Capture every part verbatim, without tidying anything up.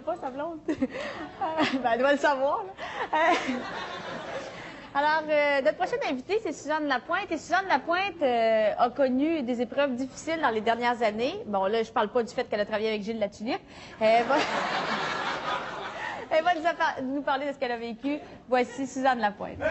pas, sa blonde? Ben, elle doit le savoir, là. Euh, Alors, euh, notre prochaine invitée, c'est Suzanne Lapointe. Et Suzanne Lapointe euh, a connu des épreuves difficiles dans les dernières années. Bon, là, je parle pas du fait qu'elle a travaillé avec Gilles Latulippe. Elle va, Elle va nous, appa- nous parler de ce qu'elle a vécu. Voici Suzanne Lapointe.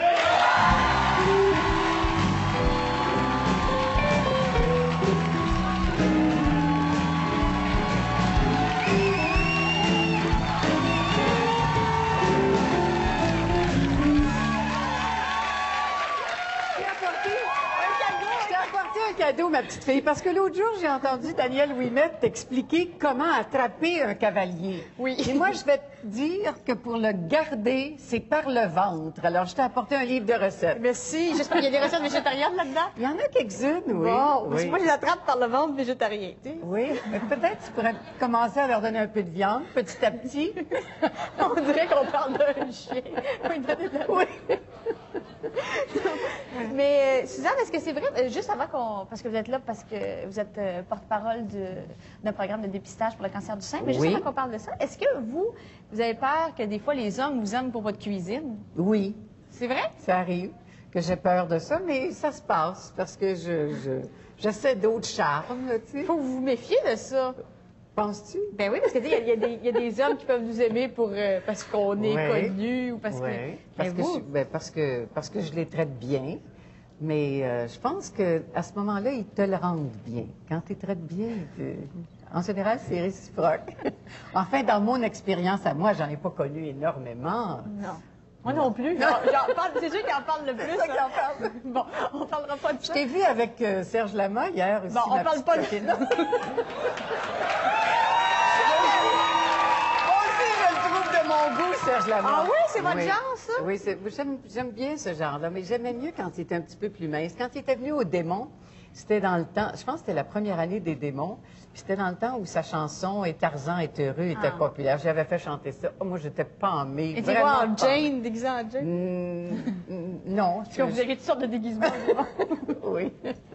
Cadeau, ma petite fille, parce que l'autre jour, j'ai entendu Daniel Ouimet t'expliquer comment attraper un cavalier. Oui. Et moi, je vais te dire que pour le garder, c'est par le ventre. Alors, je t'ai apporté un livre de recettes. Merci. J'espère qu'il y a des recettes végétariennes là-dedans. Il y en a quelques-unes, oui. Bon, parce que oui. moi, je les attrape par le ventre végétarien, tu sais. Oui, mais peut-être tu pourrais commencer à leur donner un peu de viande, petit à petit. On dirait qu'on parle d'un chien. Oui, donner de la... Oui. Mais, euh, Suzanne, est-ce que c'est vrai, euh, juste avant qu'on... Parce que vous êtes là, parce que vous êtes euh, porte-parole de- d'un programme de dépistage pour le cancer du sein, mais juste Oui. avant qu'on parle de ça, est-ce que vous, vous avez peur que des fois les hommes vous aiment pour votre cuisine? Oui, C'est vrai? ça arrive que j'ai peur de ça, mais ça se passe parce que je, je, j'essaie d'autres charmes, tu sais. Il faut que vous vous méfiez de ça. Penses-tu? Ben oui, parce que tu sais, il y, a- il y a des- il y a des hommes qui peuvent nous aimer pour euh, parce qu'on est Ouais. connus ou parce Oui, que. parce, Mais que vous, je, ben, parce, que, parce que je les traite bien. Mais euh, je pense qu'à ce moment-là, ils te le rendent bien. Quand tu les traites bien, tu- en général, c'est réciproque. Enfin, dans mon expérience à moi, j'en ai pas connu énormément. non. Moi non plus. J'en- j'en parle- C'est sûr qu'il en parle le plus. C'est ça qu'il hein. en parle. Bon, on parlera pas de Je ça. t'ai vu avec euh, Serge Lama hier aussi. Bon, on ma parle petite pas de copine. ça. Moi aussi, je le trouve de mon goût, Serge Lama. Ah oui, c'est votre genre, ça? Oui, c'est- j'aime j'aime bien ce genre-là, mais j'aimais mieux quand il était un petit peu plus mince. Quand il était venu au Démon, c'était dans le temps, je pense que c'était la première année des Démons, puis c'était dans le temps où sa chanson « Et Tarzan est heureux » était Ah. populaire. J'avais fait chanter ça. Oh, moi, j'étais pas en mai. Et tu vraiment vois en pas. Jane, déguisé en Jane. Mm, mm, non. Parce que vous avez toutes sortes de déguisements. Oui.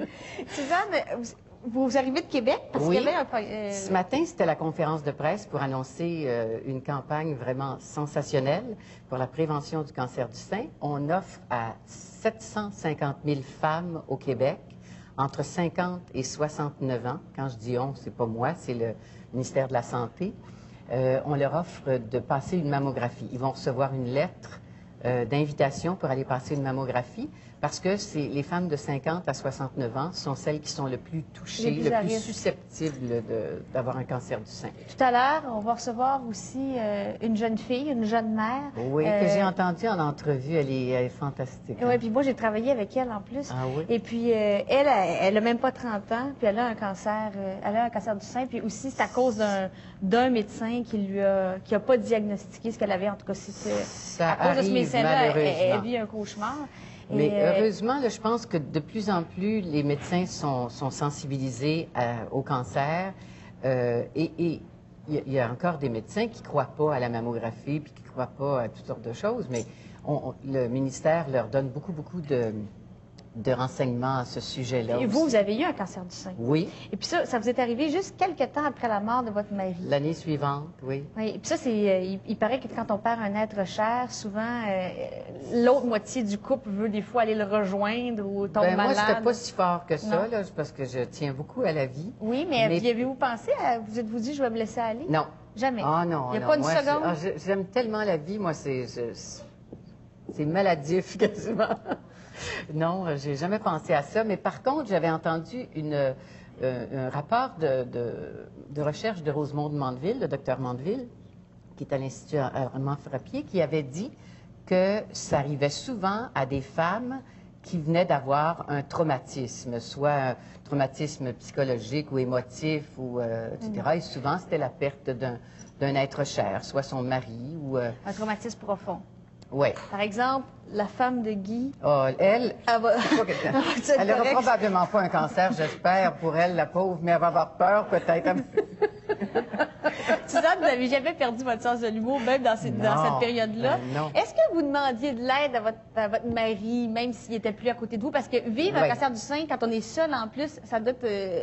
Suzanne, vous, vous arrivez de Québec parce Oui. qu'il y avait un... pro- euh, Ce matin, c'était la conférence de presse pour annoncer euh, une campagne vraiment sensationnelle pour la prévention du cancer du sein. On offre à sept cent cinquante mille femmes au Québec entre cinquante et soixante-neuf ans. Quand je dis on, c'est pas moi, c'est le ministère de la Santé. Euh, on leur offre de passer une mammographie. Ils vont recevoir une lettre euh, d'invitation pour aller passer une mammographie parce que c'est les femmes de cinquante à soixante-neuf ans sont celles qui sont le plus touchées, Les plus à le plus risque. susceptibles de- d'avoir un cancer du sein. Tout à l'heure, on va recevoir aussi euh, une jeune fille, une jeune mère. Oui, Euh, que j'ai entendu en entrevue, elle est, elle est fantastique. hein. Oui, puis moi, j'ai travaillé avec elle en plus. Ah oui? Et puis, euh, elle, elle, elle a même pas trente ans, puis elle a un cancer, euh, elle a un cancer du sein, puis aussi, c'est à cause d'un d'un médecin qui lui a, qui a pas diagnostiqué ce qu'elle avait. En tout cas, c'est euh, Ça à cause de ce arrive, médecin-là, elle, elle malheureusement. vit un cauchemar. Et, Mais euh, heureusement, là, je pense que de plus en plus, les médecins sont, sont sensibilisés à- au cancer. euh, et et il y, a- il y a encore des médecins qui ne croient pas à la mammographie puis qui ne croient pas à toutes sortes de choses. Mais on- on- le ministère leur donne beaucoup, beaucoup de, de renseignements à ce sujet-là. et vous, aussi. vous avez eu un cancer du sein. Oui, Et puis ça, ça vous est arrivé juste quelques temps après la mort de votre mari. l'année suivante, oui. Oui, et puis ça, c'est, euh, il, il paraît que quand on perd un être cher, souvent, euh, l'autre moitié du couple veut des fois aller le rejoindre ou tombe Ben, moi, malade. je n'étais pas si fort que ça, Non. là, parce que je tiens beaucoup à la vie. Oui, mais, Mais- puis avez-vous pensé à... Vous êtes-vous dit, je vais me laisser aller? Non. Jamais? Ah non, Il n'y a non, pas une moi, seconde? je- ah, je- J'aime tellement la vie, moi, c'est je- c'est maladif quasiment. Non, euh, j'ai jamais pensé à ça. Mais par contre, j'avais entendu une, euh, un rapport de, de, de recherche de Rosemonde Mandeville, le docteur Mandeville, qui est à l'Institut Armand Frappier, qui avait dit que ça arrivait souvent à des femmes qui venaient d'avoir un traumatisme, soit un traumatisme psychologique ou émotif, ou, euh, et cetera. Et souvent, c'était la perte d'un d'un être cher, soit son mari ou... euh, Un traumatisme profond. ouais. Par exemple, la femme de Guy... Oh, elle, Elle va... je sais pas que- C'est elle n'aura correct. probablement pas un cancer, j'espère, pour elle, la pauvre, mais elle va avoir peur peut-être. Suzanne, vous n'avez jamais perdu votre sens de l'humour, même dans, ces- dans Non, cette période-là. ben non. Est-ce que vous demandiez de l'aide à votre, à votre mari, même s'il n'était plus à côté de vous? Parce que vivre un Oui. cancer du sein, quand on est seul en plus, ça doit être... euh,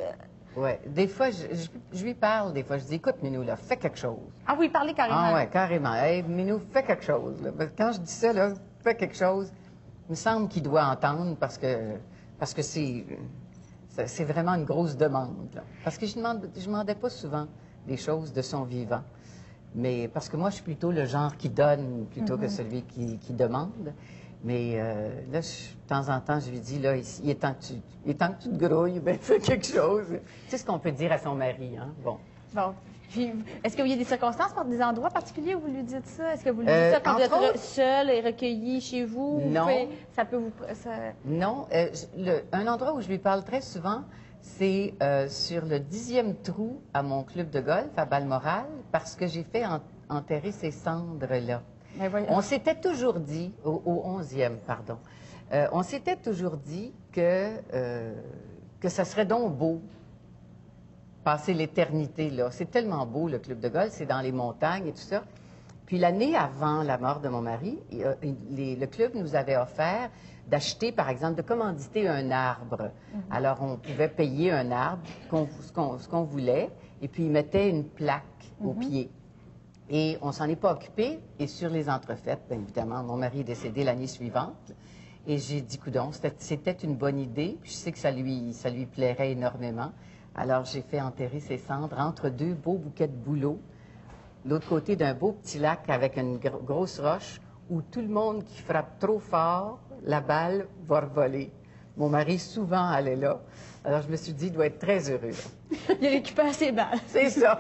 Oui. Des fois, je, je, je lui parle, des fois, je dis, écoute, Minou, là, fais quelque chose. Ah oui, parlez carrément. Ah ouais, carrément. Hey, Minou, fais quelque chose. Là. Parce que quand je dis ça, là, fais quelque chose, il me semble qu'il doit entendre parce que parce que c'est c'est vraiment une grosse demande. Là. Parce que je ne demande, je demandais pas souvent des choses de son vivant. Mais parce que moi, je suis plutôt le genre qui donne plutôt mm-hmm. que celui qui, qui demande. Mais euh, là, je, de temps en temps, je lui dis, là, il, il, est temps que tu, il est temps que tu te grouilles, ben fais quelque chose. C'est ce qu'on peut dire à son mari, hein? Bon. Bon. Puis, est-ce qu'il y a des circonstances, des endroits particuliers où vous lui dites ça? Est-ce que vous lui dites euh, ça quand vous êtes autres... seul et recueilli chez vous? Non. Pouvez, ça peut vous... Ça... Non. Euh, le, un endroit où je lui parle très souvent, c'est euh, sur le dixième trou à mon club de golf, à Balmoral, parce que j'ai fait en, enterrer ses cendres là. On s'était toujours dit, au, au onzième, pardon, euh, on s'était toujours dit que, euh, que ça serait donc beau passer l'éternité là. C'est tellement beau, le club de golf, c'est dans les montagnes et tout ça. Puis l'année avant la mort de mon mari, il, les, le club nous avait offert d'acheter, par exemple, de commanditer un arbre. Mm-hmm. Alors, on pouvait payer un arbre, qu'on, ce qu'on ce qu'on voulait, et puis il mettait une plaque mm-hmm. au pied. Et on s'en est pas occupé. Et sur les entrefaites, bien évidemment, mon mari est décédé l'année suivante. Et j'ai dit, coudonc, c'était une bonne idée. Puis je sais que ça lui, ça lui plairait énormément. Alors, j'ai fait enterrer ses cendres entre deux beaux bouquets de bouleaux, l'autre côté d'un beau petit lac avec une gr grosse roche où tout le monde qui frappe trop fort, la balle va revoler. Mon mari souvent allait là. Alors, je me suis dit, il doit être très heureux. Là. Il récupère ses balles. C'est ça.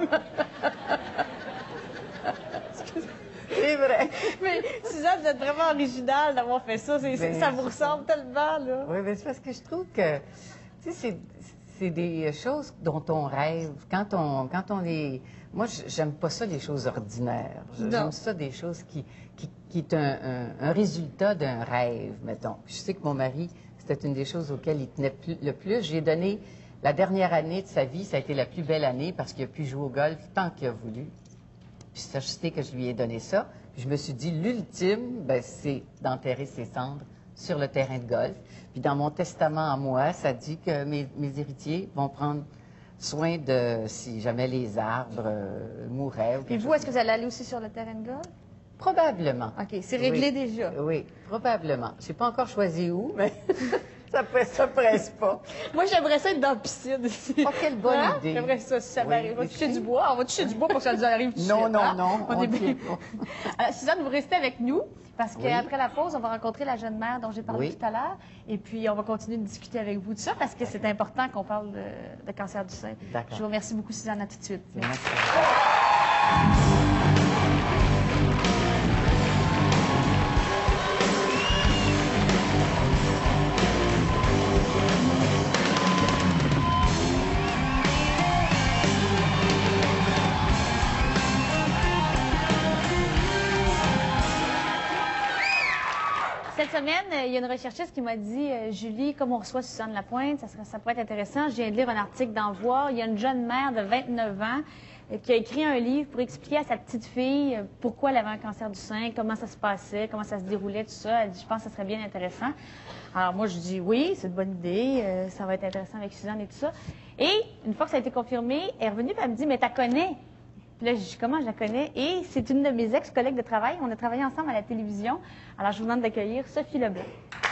C'est vrai. Mais Suzanne, vous êtes vraiment originale d'avoir fait ça. Ben, ça vous ressemble tellement, là. Oui, mais c'est parce que je trouve que, tu sais, c'est des choses dont on rêve. Quand on, quand on est... Moi, j'aime pas ça, les choses ordinaires. J'aime ça, des choses qui, qui, qui est un, un, un résultat d'un rêve, mettons. Puis je sais que mon mari, c'était une des choses auxquelles il tenait plus, le plus. J'ai donné la dernière année de sa vie, ça a été la plus belle année parce qu'il a pu jouer au golf tant qu'il a voulu. Puis c'est ajusté que je lui ai donné ça. Puis je me suis dit, l'ultime, ben, c'est d'enterrer ses cendres sur le terrain de golf. Puis dans mon testament à moi, ça dit que mes, mes héritiers vont prendre soin de, si jamais les arbres euh, mouraient. Puis vous, est-ce que vous allez aller aussi sur le terrain de golf? Probablement. OK, c'est réglé oui. déjà. Oui, probablement. Je n'ai pas encore choisi où, mais ça ne presse pas. Moi, j'aimerais ça être dans la piscine ici. Oh, quelle bonne hein? idée. J'aimerais ça, si ça oui, m'arrive. On va toucher du bois. On va toucher du bois pour que ça nous arrive tout de Non, suite, non, hein? non. On, on est bien. Alors, Suzanne, vous restez avec nous parce qu'après oui. la pause, on va rencontrer la jeune mère dont j'ai parlé oui. tout à l'heure. Et puis, on va continuer de discuter avec vous de ça parce que c'est important qu'on parle de, de cancer du sein. Je vous remercie beaucoup, Suzanne. À tout de suite. Merci. Cette semaine, il y a une recherchiste qui m'a dit euh, « Julie, comme on reçoit Suzanne Lapointe, ça, serait, ça pourrait être intéressant. Je viens de lire un article d'Envoi. Il y a une jeune mère de vingt-neuf ans euh, qui a écrit un livre pour expliquer à sa petite fille euh, pourquoi elle avait un cancer du sein, comment ça se passait, comment ça se déroulait, tout ça. Elle dit « Je pense que ça serait bien intéressant. » Alors moi, je dis « Oui, c'est une bonne idée. Euh, ça va être intéressant avec Suzanne et tout ça. » Et une fois que ça a été confirmé, elle est revenue et elle me dit « Mais tu connais? » Puis là, je dis, comment je la connais? Et c'est une de mes ex-collègues de travail. On a travaillé ensemble à la télévision. Alors, je vous demande d'accueillir Sophie Leblanc.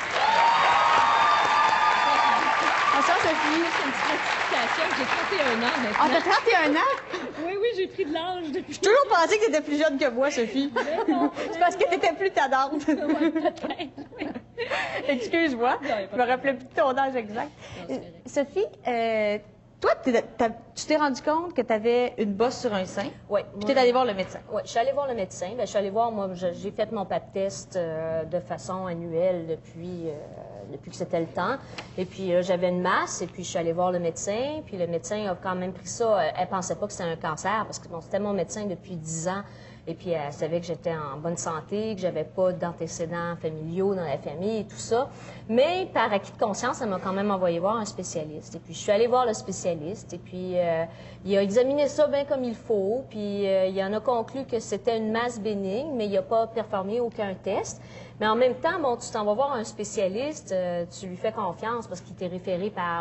Bonsoir, Sophie. Une petite rectification. J'ai trente et un ans maintenant. Ah, t'as trente et un ans? Oui, oui, j'ai pris de l'âge depuis. J'ai toujours pensé que t'étais plus jeune que moi, Sophie. C'est parce que t'étais plus tannante. Oui, peut-être. Oui. Excuse-moi. Je me rappelais plus de ton âge exact. Non, Sophie, euh, toi, tu t'es rendu compte que tu avais une bosse sur un sein. Oui. Tu es allé voir le médecin. Oui, je suis allée voir le médecin. Bien, je suis allée voir, moi, j'ai fait mon pap test euh, de façon annuelle depuis, euh, depuis que c'était le temps. Et puis, euh, j'avais une masse, et puis je suis allée voir le médecin. Puis, le médecin a quand même pris ça. Elle ne pensait pas que c'était un cancer, parce que bon, c'était mon médecin depuis dix ans. Et puis, elle savait que j'étais en bonne santé, que j'avais pas d'antécédents familiaux dans la famille et tout ça. Mais par acquis de conscience, elle m'a quand même envoyé voir un spécialiste. Et puis, je suis allée voir le spécialiste. Et puis, euh, il a examiné ça bien comme il faut. Puis, euh, il en a conclu que c'était une masse bénigne, mais il n'a pas performé aucun test. Mais en même temps, bon, tu t'en vas voir un spécialiste, euh, tu lui fais confiance parce qu'il t'est référé par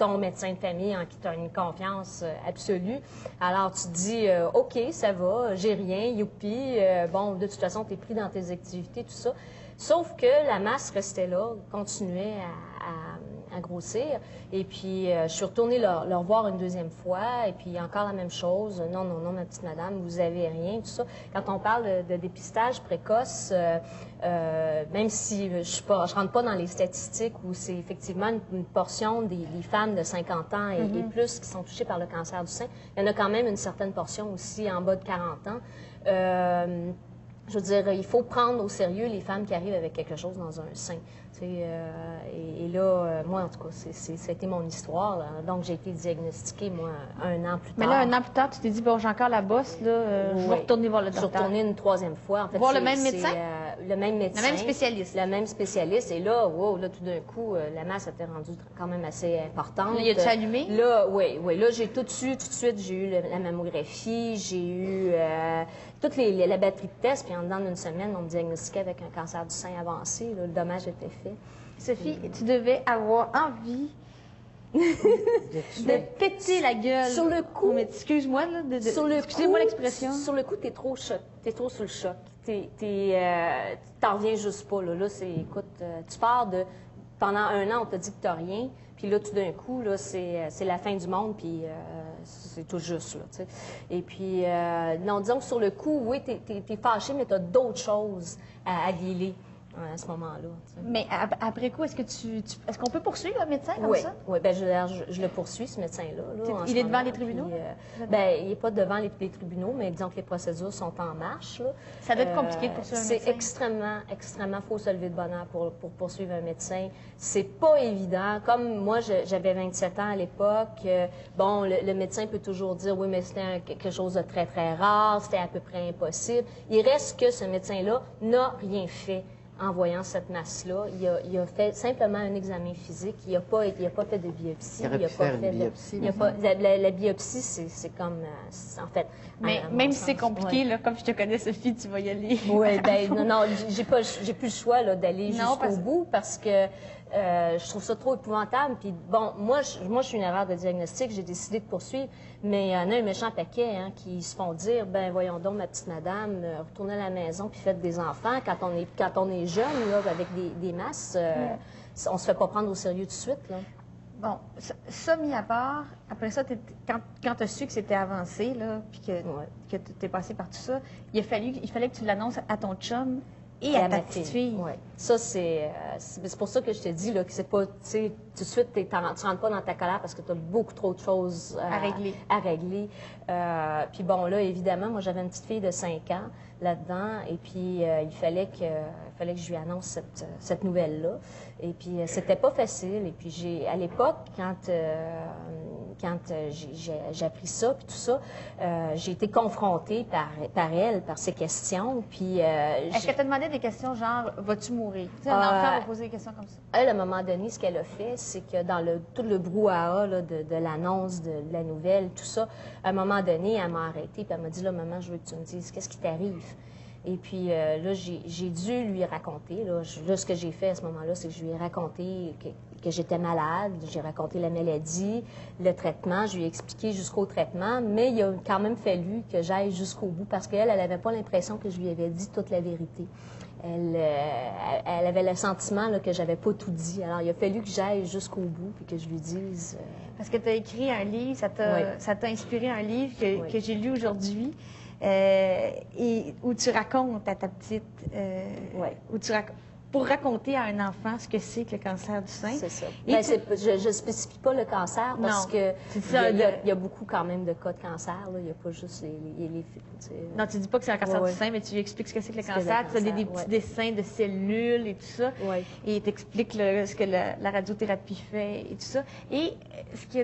ton médecin de famille en qui tu as une confiance euh, absolue. Alors, tu te dis, euh, OK, ça va, j'ai rien, youpi, euh, bon, de toute façon, tu es pris dans tes activités, tout ça. Sauf que la masse restait là, continuait à, à, à grossir. Et puis, euh, je suis retournée leur, leur voir une deuxième fois, et puis encore la même chose. Non, non, non, ma petite madame, vous avez rien, tout ça. Quand on parle de, de dépistage précoce, euh, euh, même si je ne je rentre pas dans les statistiques où c'est effectivement une, une portion des, des femmes de cinquante ans et, mm-hmm. et plus qui sont touchées par le cancer du sein, il y en a quand même une certaine portion aussi en bas de quarante ans. Euh, Je veux dire, il faut prendre au sérieux les femmes qui arrivent avec quelque chose dans un sein. Euh, et, et là, euh, moi, en tout cas, c'était mon histoire. Là. Donc, j'ai été diagnostiquée, moi, un an plus tard. Mais là, un an plus tard, tu t'es dit, bon, j'ai encore la bosse, là, euh, oui. je vais retourner voir le docteur. Je suis retournée une troisième fois. En fait, voir le même médecin? Euh, le même médecin. Le même spécialiste. Le même spécialiste. Et là, wow, là, tout d'un coup, euh, la masse était rendue quand même assez importante. Là, il a-tu allumé? Là, oui, oui. Là, j'ai tout de suite, tout de suite, j'ai eu le, la mammographie, j'ai eu euh, toutes les, les, la batterie de tests, puis en dedans d'une semaine, on me diagnostiquait avec un cancer du sein avancé. Là, le dommage était fait. Sophie, tu devais avoir envie de péter la gueule. Sur le coup, excuse-moi, là, de, de, excusez-moi l'expression. Sur le coup, t'es trop choc, t'es trop sur le choc. T'es, t'es, euh, t'en reviens juste pas. Là, là c'est, écoute, euh, tu pars de pendant un an, on t'a dit que t'as rien, puis là, tout d'un coup, là, c'est, c'est la fin du monde, puis euh, c'est tout juste là. T'sais. Et puis, euh, non, disons que sur le coup, oui, t'es, t'es, t'es fâché, mais t'as d'autres choses à, à dealer. À ce moment-là. T'sais. Mais après coup, est-ce que tu, tu est-ce qu'on peut poursuivre le médecin comme oui. ça? Oui, bien, je, je, je le poursuis, ce médecin-là. Là, il est devant les tribunaux? Puis, euh, bien, il n'est pas devant les, les tribunaux, mais disons que les procédures sont en marche. Là. Ça doit être compliqué de poursuivre euh, un médecin? C'est extrêmement, extrêmement, il faut se lever de bonne heure pour, pour poursuivre un médecin. C'est pas évident. Comme moi, j'avais vingt-sept ans à l'époque, euh, bon, le, le médecin peut toujours dire, oui, mais c'était quelque chose de très, très rare, c'était à peu près impossible. Il reste que ce médecin-là n'a rien fait. En voyant cette masse-là, il a, il a fait simplement un examen physique. Il n'a pas, il a pas fait de biopsie. Il aurait il a pu pas faire fait une biopsie. De, il a pas, la, la, la biopsie, c'est comme, en fait... Mais à, à même si c'est compliqué, ouais. là, comme je te connais, Sophie, tu vas y aller. Oui, bien, non, non, j'ai pas, j'ai plus le choix d'aller jusqu'au parce... bout parce que euh, je trouve ça trop épouvantable. Puis bon, moi, je, moi, je suis une erreur de diagnostic, j'ai décidé de poursuivre, mais il y en a un méchant paquet hein, qui se font dire, ben voyons donc, ma petite madame, euh, retournez à la maison puis faites des enfants. Quand on est, quand on est jeune, là, avec des, des masses, euh, mm. on se fait pas prendre au sérieux tout de suite, là. Bon, ça, ça mis à part, après ça, quand, quand tu as su que c'était avancé, là, puis que, ouais. que tu es passé par tout ça, il, a fallu, il fallait que tu l'annonces à ton chum et, et à, à ta petite fille. fille. Ouais. Ça, c'est euh, c'est pour ça que je te dis là, que c'est pas, tu sais, tout de suite, tu ne rentres pas dans ta colère parce que tu as beaucoup trop de choses euh, à régler. À régler. Euh, puis bon, là, évidemment, moi, j'avais une petite fille de cinq ans là-dedans, et puis euh, il fallait que, il fallait que je lui annonce cette, cette nouvelle-là. Et puis, euh, c'était pas facile. Et puis, j'ai, à l'époque, quand, euh, quand euh, j'ai appris ça, puis tout ça, euh, j'ai été confrontée par, par elle, par ses questions. Puis, euh, est-ce qu'elle t'a demandé des questions genre, vas-tu mourir? Tu sais, un euh, enfant va poser des questions comme ça. Elle, à un moment donné, ce qu'elle a fait, c'est que dans le, tout le brouhaha là, de, de l'annonce, de, de la nouvelle, tout ça, à un moment donné, elle m'a arrêtée, puis elle m'a dit, là, maman, je veux que tu me dises, qu'est-ce qui t'arrive? Et puis euh, là, j'ai dû lui raconter. Là, je, là ce que j'ai fait à ce moment-là, c'est que je lui ai raconté que, que j'étais malade. J'ai raconté la maladie, le traitement. Je lui ai expliqué jusqu'au traitement. Mais il a quand même fallu que j'aille jusqu'au bout parce qu'elle, elle n'avait pas l'impression que je lui avais dit toute la vérité. Elle, euh, elle avait le sentiment là, que j'avais pas tout dit. Alors, il a fallu que j'aille jusqu'au bout et que je lui dise... Euh... Parce que tu as écrit un livre, ça t'a oui. inspiré un livre que, oui. que j'ai lu aujourd'hui. Euh, et où tu racontes à ta petite, euh, ouais. où tu rac pour raconter à un enfant ce que c'est que le cancer du sein. C'est ça. Ben, tu... Je ne spécifie pas le cancer parce non. que il ça, y, a, le... il y a beaucoup quand même de cas de cancer. Là. Il n'y a pas juste les... les, les non, tu ne dis pas que c'est un cancer ouais, du sein, mais tu lui expliques ce que c'est que le cancer. Que tu as des, des petits ouais. dessins de cellules et tout ça. Ouais. Et tu expliques le, ce que la, la radiothérapie fait et tout ça. Et ce qui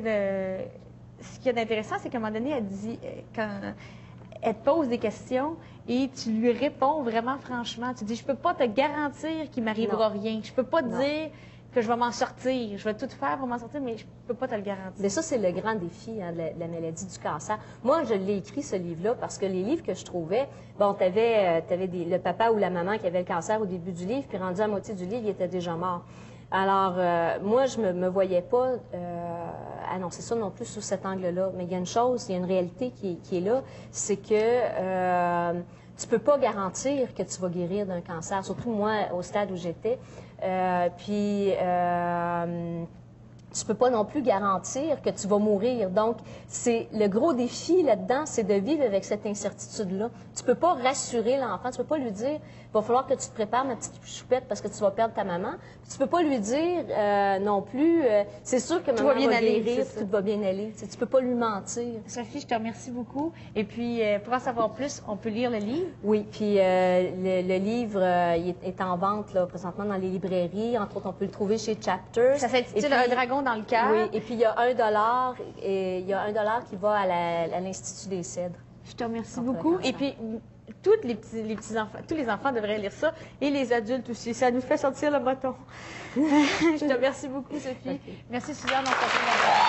est d'intéressant, c'est qu'à un moment donné, elle dit... quand elle te pose des questions et tu lui réponds vraiment franchement. Tu dis, je peux pas te garantir qu'il m'arrivera rien. Je peux pas te dire que je vais m'en sortir. Je vais tout faire pour m'en sortir, mais je peux pas te le garantir. Mais ça, c'est le grand défi hein, de, la, de la maladie du cancer. Moi, je l'ai écrit, ce livre-là, parce que les livres que je trouvais, bon, tu avais, euh, t'avais des, le papa ou la maman qui avait le cancer au début du livre, puis rendu à moitié du livre, il était déjà mort. Alors, euh, moi, je me, me voyais pas euh, annoncer ça non plus sous cet angle-là. Mais il y a une chose, il y a une réalité qui, qui est là, c'est que euh, tu peux pas garantir que tu vas guérir d'un cancer, surtout moi, au stade où j'étais. Euh, puis... Euh, tu peux pas non plus garantir que tu vas mourir. Donc, c'est le gros défi là-dedans, c'est de vivre avec cette incertitude-là. Tu peux pas rassurer l'enfant, tu peux pas lui dire, il va falloir que tu te prépares, ma petite choupette, parce que tu vas perdre ta maman. Puis tu peux pas lui dire euh, non plus, euh, c'est sûr que maman va bien va aller, guérir, c'est ça. tout va bien aller. Tu sais, tu peux pas lui mentir. Sophie, je te remercie beaucoup. Et puis, euh, pour en savoir plus, on peut lire le livre. Oui, puis euh, le, le livre euh, il est, est en vente là, présentement dans les librairies. Entre autres, on peut le trouver chez Chapters. Ça s'intitule Et puis- Un dragon dans le cœur. Oui, et puis il y a un dollar, et il y a un dollar qui va à la- à l'Institut des Cèdres. Je te remercie Contre le beaucoup. cancer. Et puis, m- toutes les petits, les petits enfants, tous les enfants devraient lire ça, et les adultes aussi. Ça nous fait sortir le bâton. Je te remercie beaucoup, Sophie. Merci, Suzanne. On se retrouve dans